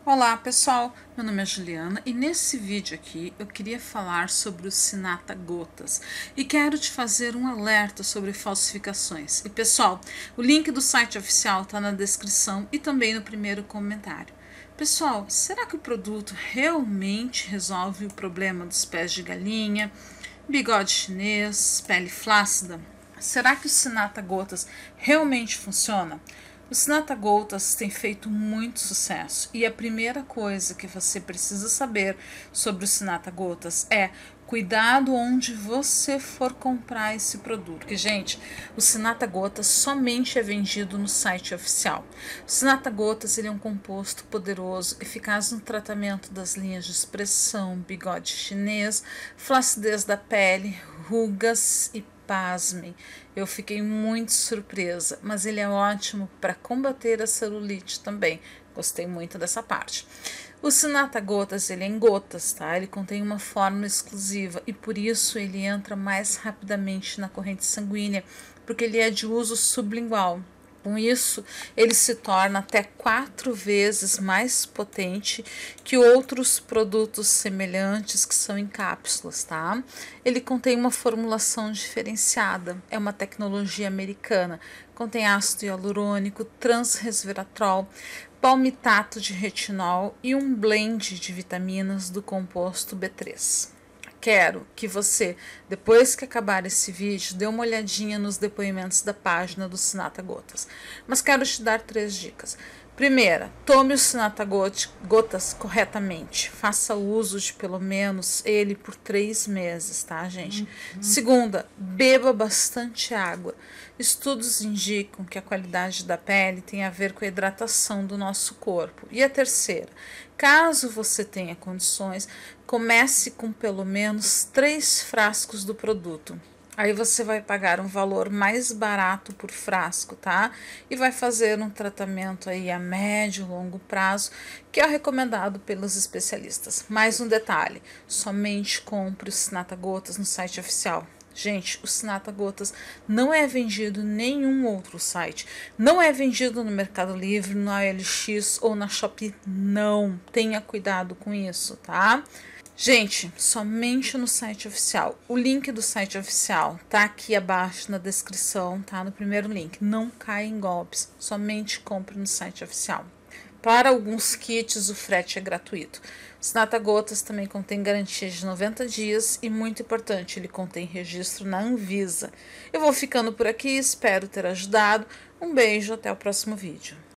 Olá pessoal, meu nome é Juliana e nesse vídeo aqui eu queria falar sobre o Sinata Gotas e quero te fazer um alerta sobre falsificações. E pessoal, o link do site oficial está na descrição e também no primeiro comentário. Pessoal, será que o produto realmente resolve o problema dos pés de galinha, bigode chinês, pele flácida? Será que o Sinata Gotas realmente funciona? O Sinata Gotas tem feito muito sucesso e a primeira coisa que você precisa saber sobre o Sinata Gotas é cuidado onde você for comprar esse produto. Porque, gente, o Sinata Gotas somente é vendido no site oficial. O Sinata Gotas ele é um composto poderoso, eficaz no tratamento das linhas de expressão, bigode chinês, flacidez da pele, rugas e pasmem, eu fiquei muito surpresa, mas ele é ótimo para combater a celulite também. Gostei muito dessa parte. O Sinata Gotas, ele é em gotas, tá? Ele contém uma fórmula exclusiva e por isso ele entra mais rapidamente na corrente sanguínea, porque ele é de uso sublingual. Com isso, ele se torna até 4 vezes mais potente que outros produtos semelhantes que são em cápsulas, tá? Ele contém uma formulação diferenciada, é uma tecnologia americana, contém ácido hialurônico, transresveratrol, palmitato de retinol e um blend de vitaminas do composto B3. Quero que você, depois que acabar esse vídeo, dê uma olhadinha nos depoimentos da página do Sinata Gotas. Mas quero te dar 3 dicas. Primeira, tome o Sinata Gotas corretamente. Faça uso de pelo menos ele por 3 meses, tá, gente? Segunda, beba bastante água. Estudos indicam que a qualidade da pele tem a ver com a hidratação do nosso corpo. E a terceira, caso você tenha condições, comece com pelo menos 3 frascos do produto. Aí você vai pagar um valor mais barato por frasco, tá? E vai fazer um tratamento aí a médio e longo prazo, que é recomendado pelos especialistas. Mais um detalhe, somente compre o Sinata Gotas no site oficial. Gente, o Sinata Gotas não é vendido em nenhum outro site. Não é vendido no Mercado Livre, no OLX ou na Shopee. Não, tenha cuidado com isso, tá? Gente, somente no site oficial. O link do site oficial tá aqui abaixo na descrição, tá? No primeiro link. Não caia em golpes, somente compre no site oficial. Para alguns kits, o frete é gratuito. O Sinata Gotas também contém garantia de 90 dias e, muito importante, ele contém registro na Anvisa. Eu vou ficando por aqui, espero ter ajudado. Um beijo, até o próximo vídeo.